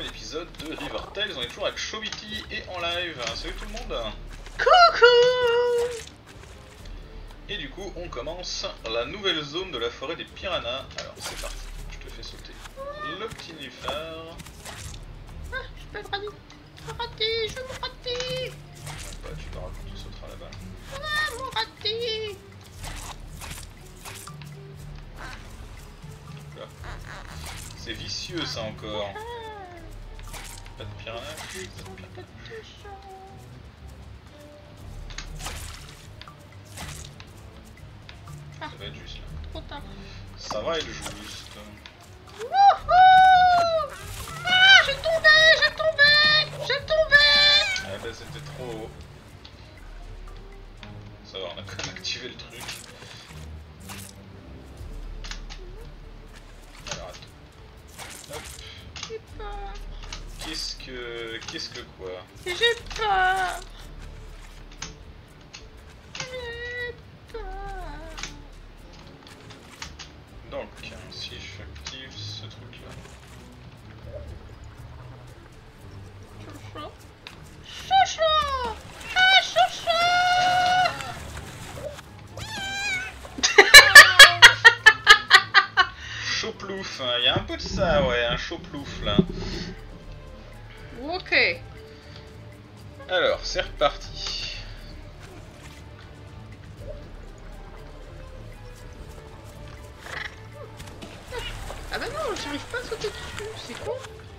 nouvel épisode de River Tales. On est toujours avec Chobity et en live. Salut tout le monde. Coucou. Et du coup, on commence la nouvelle zone de la forêt des piranhas. Alors, c'est parti. Je te fais sauter le petit nénuphar. Ah, je peux me rater, je me rater. Bah, tu verras quand tu sauteras là-bas. Ah, mon raté. C'est vicieux ça encore. Pas de piranha. Ça va être juste là. Trop tard. Ça va être juste. Wouhou. Ah, j'ai tombé. Ah bah c'était trop haut. Ça va, on a quand même activé le truc. Alors attends. Hop. J'ai peur. Qu'est-ce que quoi? J'ai peur. J'ai peur. Donc, si j'active ce truc là. Chouchou. Ah, chouchou. Chaud-plouf, il y a un peu de ça, ouais, un chaud-plouf là. Ok. Alors, c'est reparti. Ah bah non, j'arrive pas à sauter dessus, c'est con.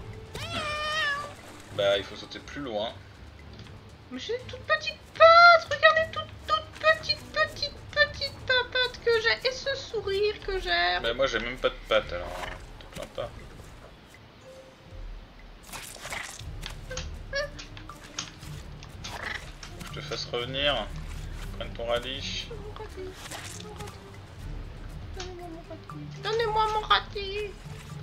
Bah, il faut sauter plus loin. Mais j'ai une toute petite patte, regardez toute petite patte que j'ai et ce sourire que j'ai. Bah, moi j'ai même pas de pattes alors, te plains pas. Je te fasse revenir. Prenne ton rallye. Donnez-moi mon raté.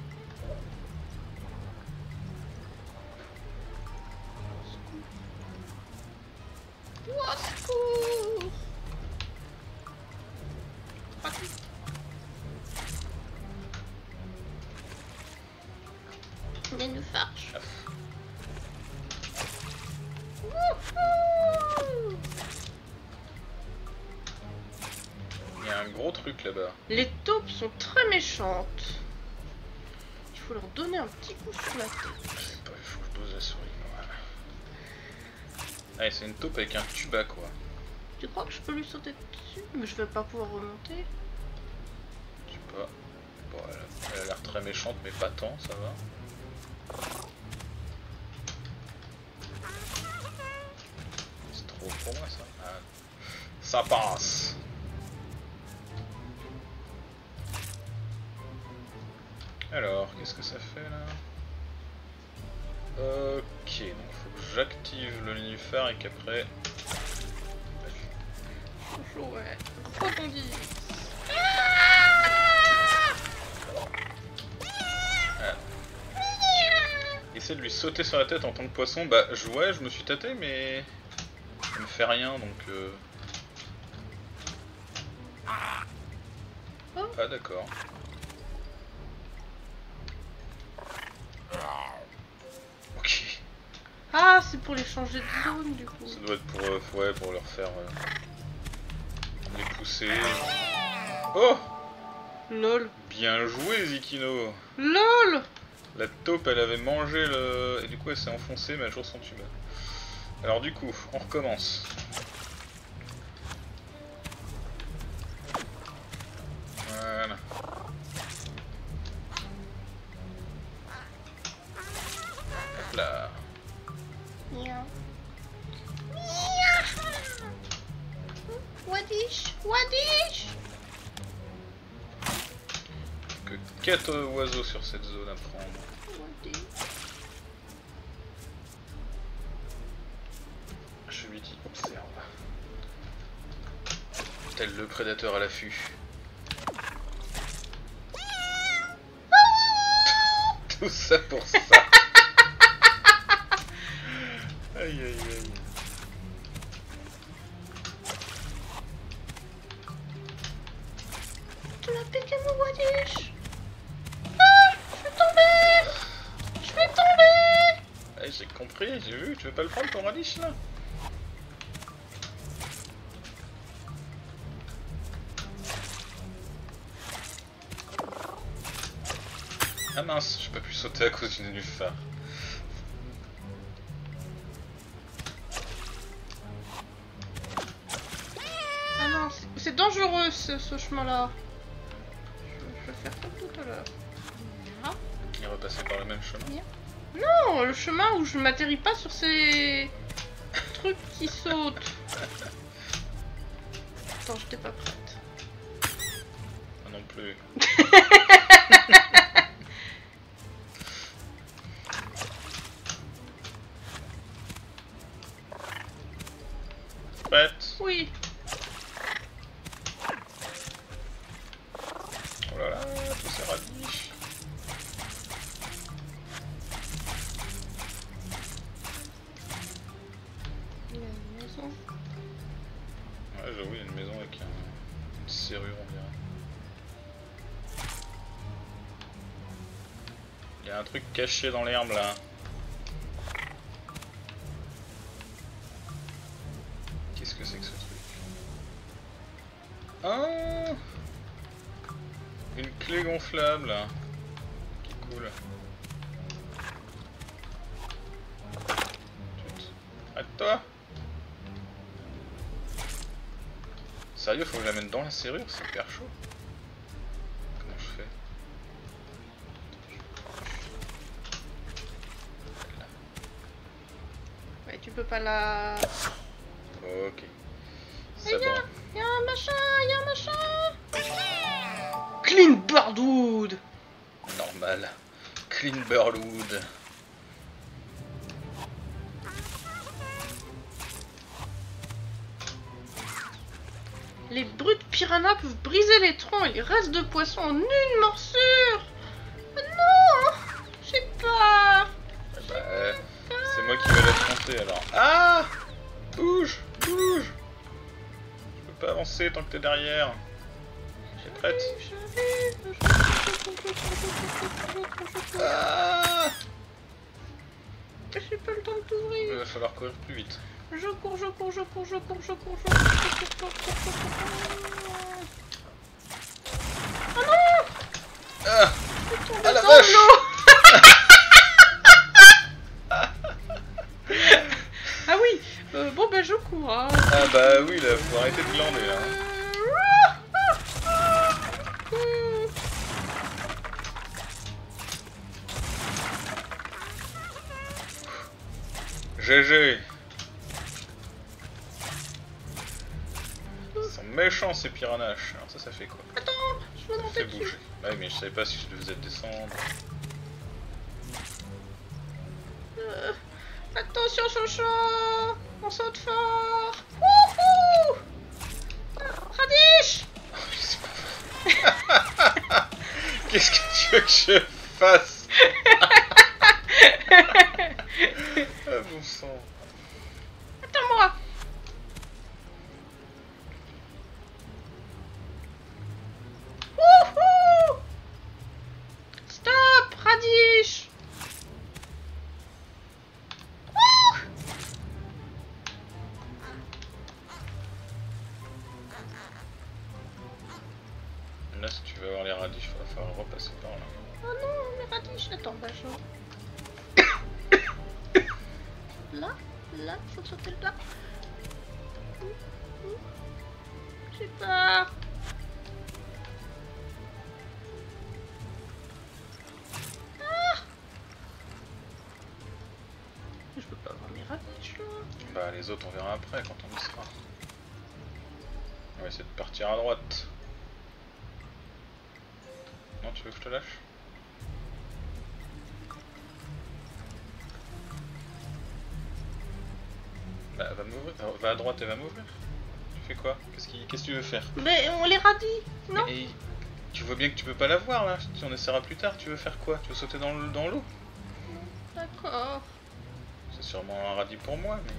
Au secours. Raté. Nénuphar. Wouhou. Il y a un gros truc là-bas. Les taupes sont très méchantes. Il faut leur donner un petit coup sur la tête. Je sais pas, il faut que je pose la souris. Voilà. Allez, c'est une taupe avec un tuba quoi. Tu crois que je peux lui sauter dessus? Mais je vais pas pouvoir remonter. Je sais pas. Bon, elle a l'air très méchante, mais pas tant, ça va. C'est trop pour moi ça. Ah. Ça passe. Alors, qu'est-ce que ça fait là? Ok, donc faut que j'active le nénuphar et qu'après... Ouais. Rebondis. Essaie de lui sauter sur la tête en tant que poisson. Bah ouais, je me suis tâté mais... ça me fait rien donc... Oh. Ah d'accord. Ok. Ah, c'est pour les changer de zone du coup. Ça doit être pour, ouais, pour leur faire... les pousser. Oh! Lol. Bien joué Zikino! LOL. La taupe elle avait mangé le... et du coup elle s'est enfoncée mais elle a toujours son tuba. Alors du coup, on recommence. Voilà. Hop là. Miaou. Wadish. Wadish. Que 4 oiseaux sur cette zone à prendre. Wadish. Je lui dis observe. Tel le prédateur à l'affût. Tout ça pour ça. Aïe aïe aïe. Tu l'as piqué mon Wadish. Ah, je vais tomber. Je vais tomber. J'ai compris, j'ai vu, tu veux pas le prendre ton radish là? Ah mince, j'ai pas pu sauter à cause du nénuphar. Ah non, c'est dangereux ce chemin-là. Je vais faire comme tout à l'heure. Voilà. Il est repassé par le même chemin. Non, le chemin où je m'atterris pas sur ces trucs qui sautent. Attends, j'étais pas prête. Ah non plus. Prête? Oui. Oh là là, tous ces radis. Il y a une maison. Ouais, j'avoue, il y a une maison avec une serrure, on dirait. Il y a un truc caché dans l'herbe là. Qu'est-ce que c'est que ce truc? Ah! Une clé gonflable. Qui est cool. Arrête-toi! Sérieux, faut que je la mette dans la serrure, c'est hyper chaud. Comment je fais? Ouais, tu peux pas la... Ok. Il C'est bon. y a un machin, il y a un machin. Clean Birdwood. Normal. Clean Birdwood. Les brutes piranhas peuvent briser les troncs et les restes de poissons en une morsure. Oh non, j'ai peur. C'est moi qui vais l'affronter alors. Ah! Bouge! Bouge! Je peux pas avancer tant que t'es derrière. T'es prête? Ah! J'ai pas le temps de t'ouvrir. Il va falloir courir plus vite. Je cours. Oh non! Ah! Je tombe Ah la dans vache! l'eau. Ah oui, bon bah je cours. Hein. Ah bah oui là, faut arrêter de glander là. GG. Ils sont méchants ces piranhas. Alors ça fait quoi? Attends, je veux Ça monter fait dessus. bouger. Ouais mais je savais pas si je devais descendre. Attention Chocho, on saute fort. Wouhou! Radish. Qu'est-ce que tu veux que je fasse? Ah bon sang. Attends-moi. Wouhou! Stop, Radish. Là si tu veux avoir les radis, il va falloir repasser par là. Oh non, mais Radish, attends, bah je... Là, il faut sauter là. J'ai peur. Je peux pas avoir mes radish là. Bah les autres on verra après quand on y sera. On va essayer de partir à droite. Non, tu veux que je te lâche? Bah va m'ouvrir, va à droite et va m'ouvrir. Tu fais quoi? Qu'est-ce que tu veux faire? Mais on les radis, non? Mais tu vois bien que tu peux pas la voir là, on essaiera plus tard, tu veux faire quoi? Tu veux sauter dans l'eau? D'accord. C'est sûrement un radis pour moi, mais...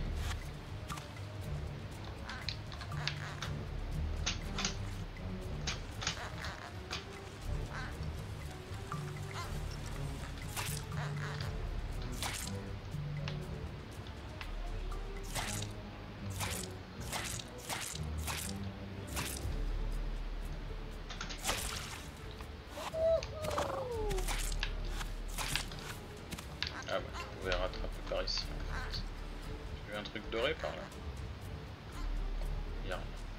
On pouvait rattraper par ici en fait. J'ai vu un truc doré par là. Y'a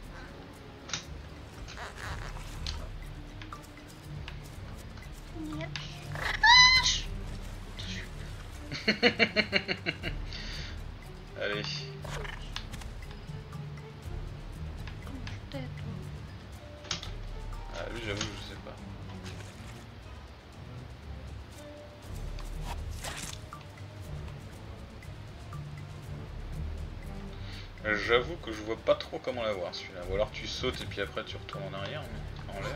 rien. Allez. Ah lui j'avoue je sais pas. J'avoue que je vois pas trop comment l'avoir celui-là. Ou alors tu sautes et puis après tu retournes en arrière, en l'air.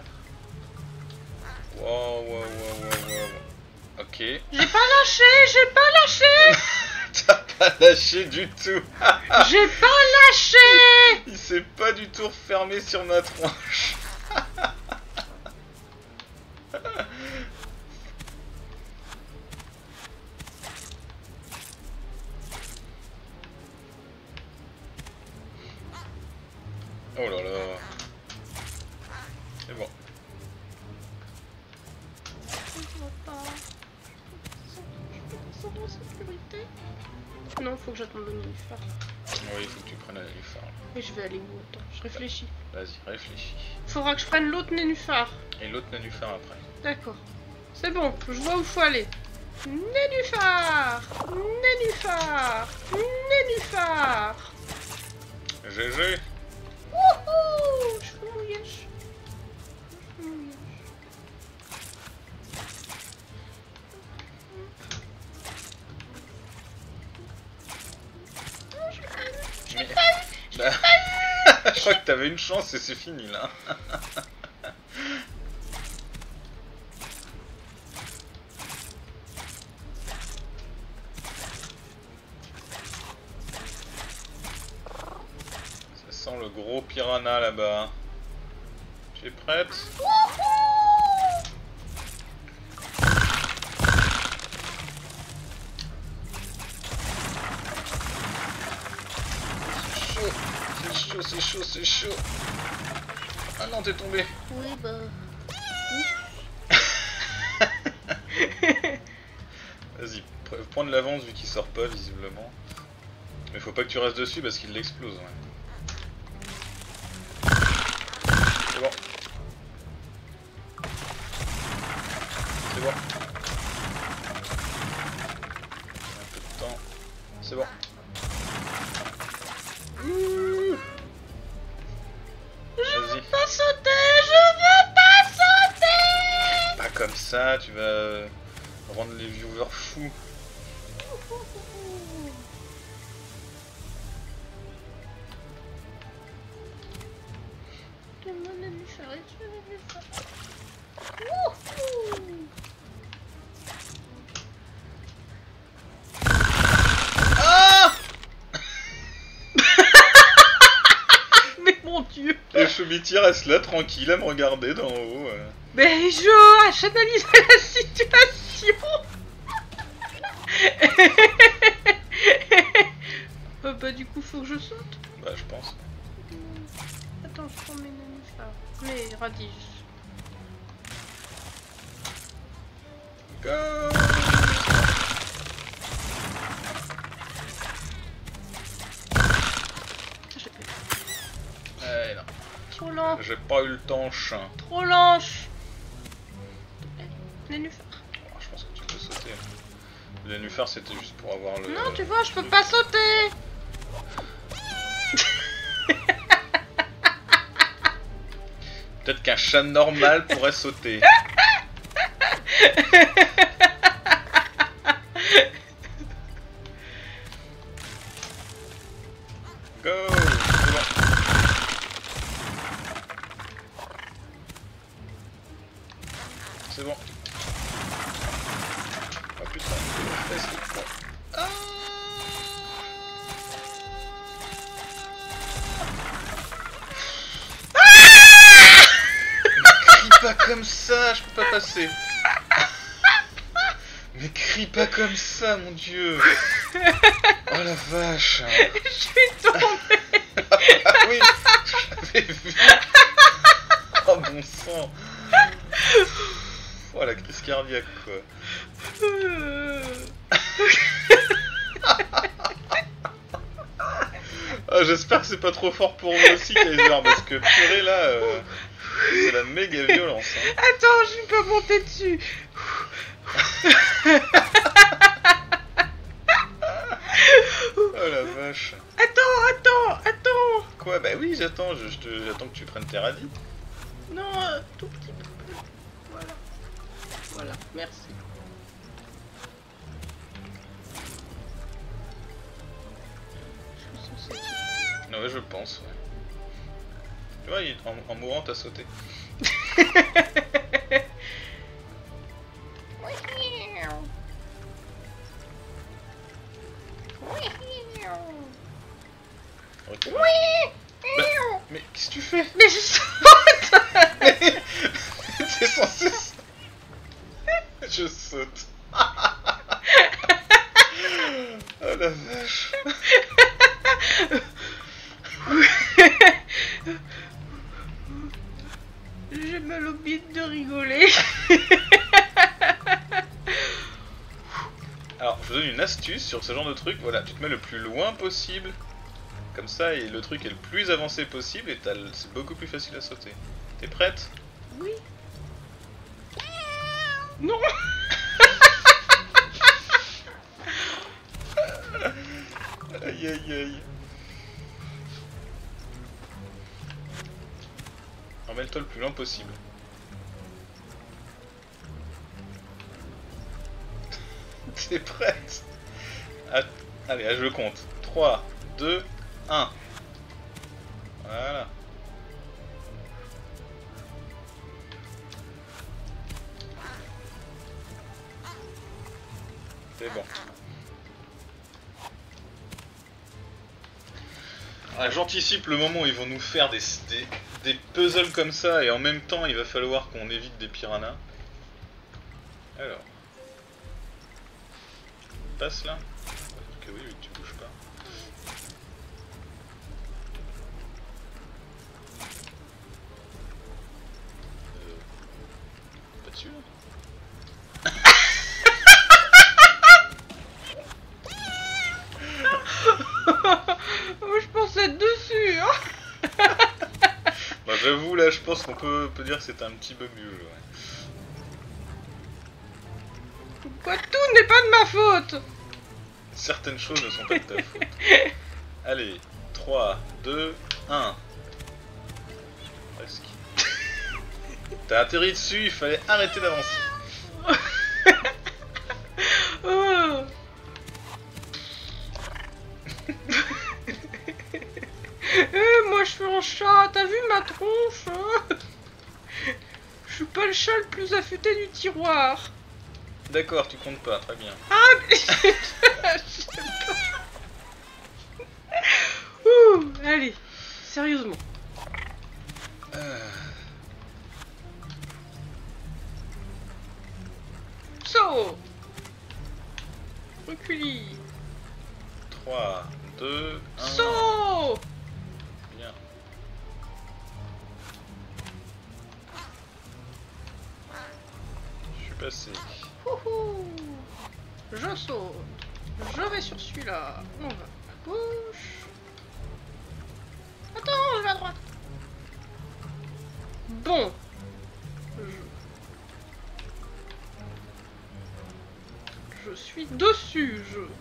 Wow, wow, wow, wow, wow. Ok. J'ai pas lâché. T'as pas lâché du tout. J'ai pas lâché. Il s'est pas du tout refermé sur ma tronche. Oh là là. C'est bon. Non, faut que j'attende le nénuphar. Oui, il faut que tu prennes la nénuphar. Et je vais aller où? Attends, je réfléchis. Vas-y, réfléchis. Faudra que je prenne l'autre nénuphar. Et l'autre nénuphar après. D'accord. C'est bon, je vois où faut aller. Nénuphar. GG. Wouhou. Je suis mouillée. Bah, je crois que t'avais une chance et c'est fini là. Ça sent le gros piranha là-bas. Tu es prête? C'est chaud. Ah non, t'es tombé. Oui, bah. Vas-y, prends de l'avance vu qu'il sort pas visiblement. Mais faut pas que tu restes dessus parce qu'il l'explose. Ouais. C'est bon. C'est bon. Un peu de temps. C'est bon. Vas-y. Pas sauter, je veux pas sauter. Pas comme ça, tu vas rendre les viewers fous. Mais mon Dieu. Et Choubiti reste là tranquille à me regarder d'en haut. Mais j'analyse la situation. Bah du coup faut que je saute. Bah je pense. Attends, je prends mes nénuphars. Mes radis. Go. Non. Trop lent. J'ai pas eu le temps, chien. Trop lâche. Nénuphar. Oh, je pense que tu peux sauter. Le nénuphar c'était juste pour avoir le... Non, tu vois, je peux pas sauter. Peut-être qu'un chat normal pourrait sauter. Go. C'est bon. Oh putain, laisse-le. Ah. Crie pas comme ça, je peux pas passer. Mais crie pas comme ça, mon dieu. Oh la vache. Je suis tombée. Ah oui, j'avais vu. Oh bon sang. Oh la crise cardiaque quoi. Ah, j'espère que c'est pas trop fort pour moi aussi, Kaiser, parce que purée là, c'est la méga violence. Hein. Attends, je peux monter dessus. Oh la vache. Attends. Quoi? Bah oui, j'attends, j'attends que tu prennes tes radis. Non, tout petit peu plus. Voilà, merci. Je suis censé... Ouais, je pense, ouais. Tu vois, en mourant, t'as sauté. Okay. Bah, mais qu'est-ce que tu fais? Mais je saute. C'est censé... Je saute. Oh la vache. J'ai mal au bide de rigoler. Alors, je vous donne une astuce sur ce genre de truc. Voilà, tu te mets le plus loin possible. Comme ça, et le truc est le plus avancé possible et c'est beaucoup plus facile à sauter. T'es prête? Oui. Non. Aïe aïe aïe. Emmène-toi le plus loin possible. T'es prête? Allez, je compte. 3, 2, 1. Voilà. C'est bon. Ah, j'anticipe le moment où ils vont nous faire des puzzles comme ça et en même temps il va falloir qu'on évite des piranhas. Alors. Passe là. Ok, oui, tu bouges pas. Pas dessus là? Je pensais être dessus. Hein. Bah j'avoue là je pense qu'on peut dire que c'est un petit bug du jeu. Ouais. Quoi, tout n'est pas de ma faute. Certaines choses ne sont pas de ta faute. Allez, 3, 2, 1. Presque. T'as atterri dessus, il fallait arrêter d'avancer. Oh. Moi je suis un chat, t'as vu ma tronche hein. Je suis pas le chat le plus affûté du tiroir. D'accord, tu comptes pas, très bien. Ah mais... Ouh, allez, sérieusement. Saut. Reculi. 3, 2, 1. Saut. Bien. Je suis passé. Wouhou. Je saute. Je vais sur celui-là. On va à gauche. Attends, je vais à droite. Bon. Je suis dessus,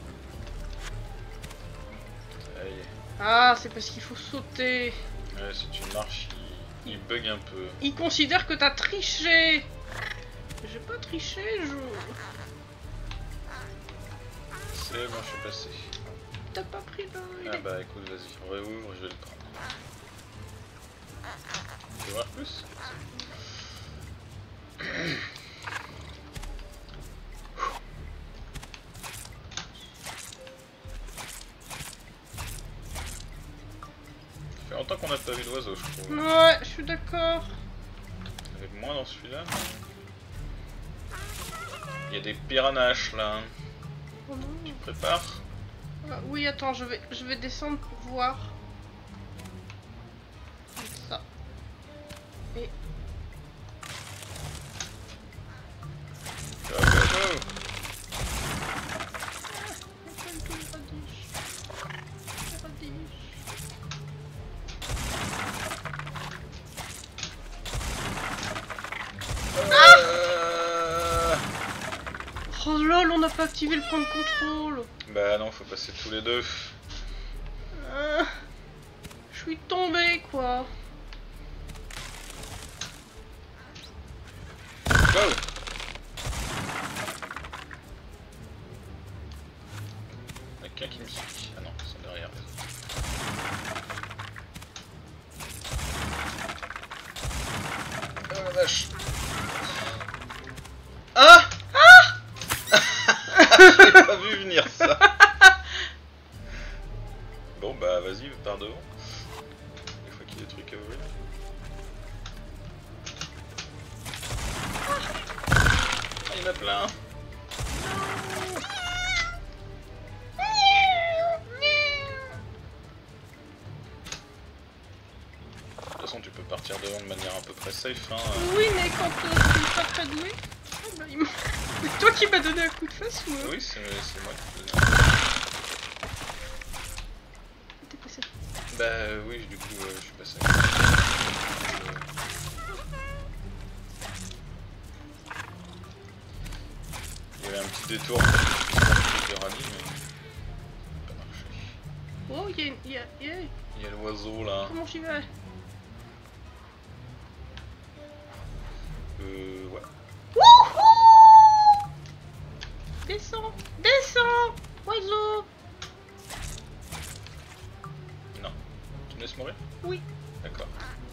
Aïe. Ah, c'est parce qu'il faut sauter. Ouais, si tu marches, il bug un peu. Il considère que t'as triché. J'ai pas triché, C'est bon, je suis passé. T'as pas pris le... Ah bah écoute, vas-y, réouvre, je vais le prendre. Tu veux voir plus? Ça fait longtemps qu'on n'a pas vu d'oiseau, je trouve. Ouais, je suis d'accord. Avec moins dans celui-là, mais... Il y a des piranhas là. Oh non. Tu prépares? Oui, attends, je vais descendre pour voir. Comme ça. Et... Go, go, go. n'a pas activé le point de contrôle. Bah non, faut passer tous les deux. Je suis tombée, quoi. Go! Y'a quelqu'un qui me suit. Ah non, ils sont derrière. Oh la vache! Ah! Ah! J'ai pas vu venir ça! Bon bah vas-y, par devant. Des fois qu'il y a des trucs à ouvrir. Ah, il y en a plein! De toute façon, tu peux partir devant de manière à peu près safe. Hein. Oui, mais quand tu n'es pas très doué. Ah bah, c'est toi qui m'as donné un coup de face ou moi? Oui, c'est moi qui te donne. T'es passé. Bah oui, du coup, je suis passé. Il y avait un petit détour pour que de rallye, mais ça n'a pas marché. Oh, il Il y a l'oiseau là. Comment j'y vais? Ouais. Wouhou! Descends! Descends! Oiseau! Non. Tu me laisses mourir? Oui. D'accord.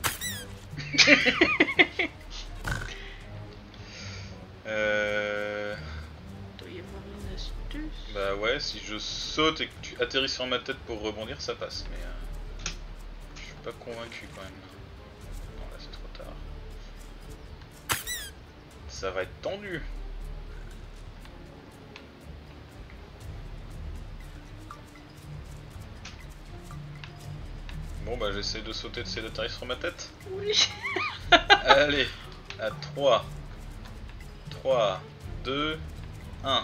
Il doit y avoir une astuce. Bah ouais, si je saute et que tu atterris sur ma tête pour rebondir, ça passe, mais je suis pas convaincu quand même. Non, là c'est trop tard. Ça va être tendu. Bon bah j'essaie de sauter, d'essayer d'atterrir sur ma tête. Oui. Allez, à 3, 3, 2, 1.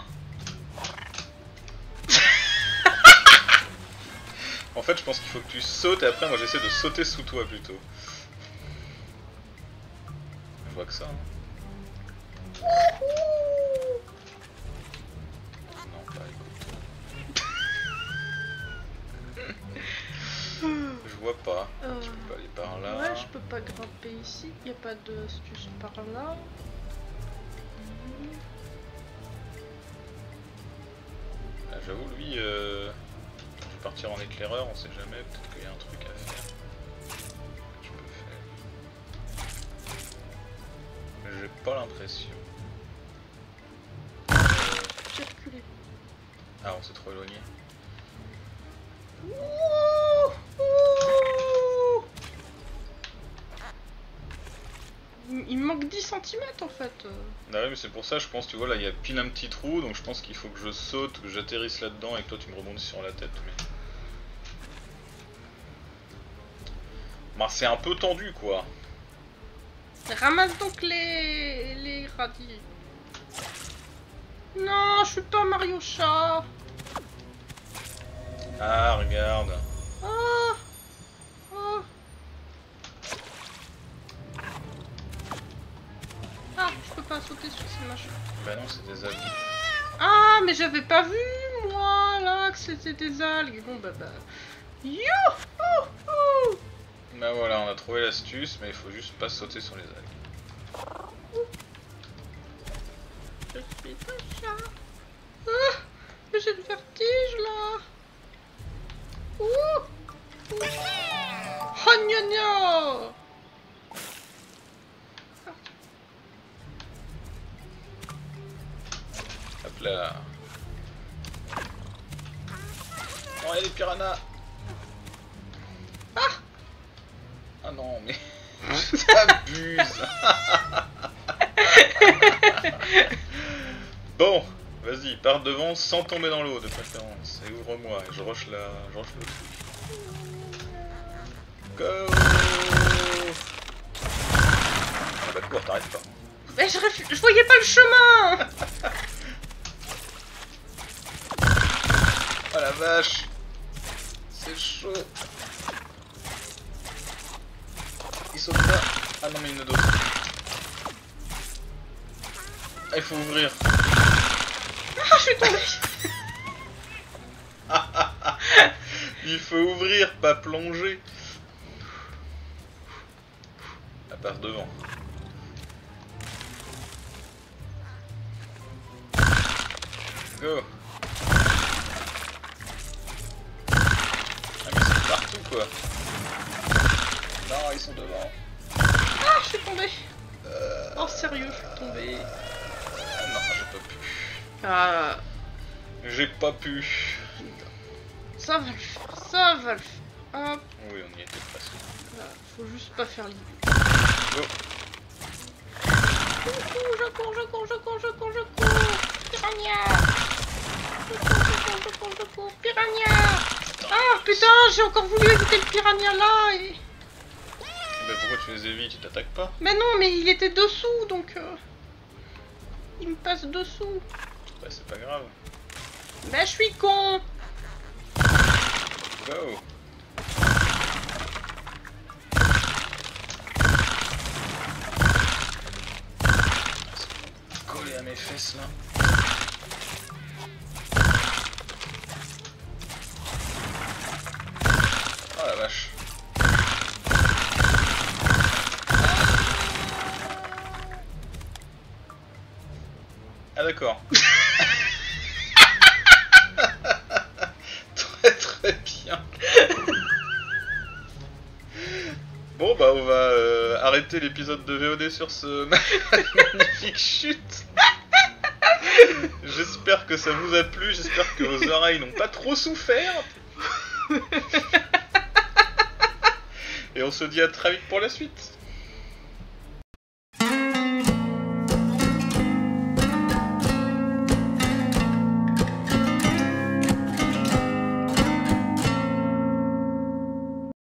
En fait, je pense qu'il faut que tu sautes et après, moi j'essaie de sauter sous toi plutôt. Je vois que ça. Hein. Non, pas écoute. Je vois pas. Je peux pas aller par là. Ouais, je peux pas grimper ici. Y a pas d'astuce par là. Ah, j'avoue, lui, je vais partir en éclaireur, on sait jamais. Peut-être qu'il y a un truc à faire. Que je peux faire. J'ai pas l'impression. J'ai reculé. Ah, on s'est trop éloigné. Il me manque 10 cm en fait. Ah oui, mais c'est pour ça, je pense, tu vois, là, il y a pile un petit trou, donc je pense qu'il faut que je saute, que j'atterrisse là-dedans et que toi tu me rebondis sur la tête, mais... Bah, c'est un peu tendu, quoi. Ramasse donc les radis. Non, je suis pas Mario Chat. Ah, regarde. Oh. Oh. Ah, je peux pas sauter sur ces machins. Bah non, c'est des algues. Ah, mais j'avais pas vu, moi, là, que c'était des algues. Bon, bah... Youhou! Bah voilà, on a trouvé l'astuce, mais il faut juste pas sauter sur les algues. Je suis un chat. Ah, mais j'ai le vertige, là. Ouh! Oh, gna gna! Hop là. Oh, il y a des piranhas. Ah! Ah non, mais... T'abuses. Bon, vas-y, pars devant sans tomber dans l'eau de préférence. Et ouvre-moi, et je rush le truc. Go! Ah bah cours, t'arrêtes pas. Mais je voyais pas le chemin. Oh la vache! C'est chaud! Il saute pas! Ah non mais il y en a d'autres. Ah il faut ouvrir! Ah, je suis tombée. Il faut ouvrir, pas plonger. Elle passe devant. Go. Ah mais c'est partout quoi. Non, ils sont devant. Ah, je suis tombée. Oh, sérieux, je suis tombée. Non, j'ai pas pu. Ah, J'ai pas pu. ça va le faire, ça va le faire. Hop, Oui, on y était presque. là, faut juste pas faire l'idée. Go. Je cours. Piranha. Je cours. Piranha. Ah, putain, j'ai encore voulu éviter le piranha là et... Bah pourquoi tu les évites? Tu t'attaques pas? Mais non, mais il était dessous, donc... il me passe dessous. Bah c'est pas grave. Bah, je suis con. Go. Collé à mes fesses là. Oh la vache. Ah d'accord. Très bien. Bon bah on va arrêter l'épisode de VOD sur ce magnifique chute. J'espère que ça vous a plu, j'espère que vos oreilles n'ont pas trop souffert. Et on se dit à très vite pour la suite.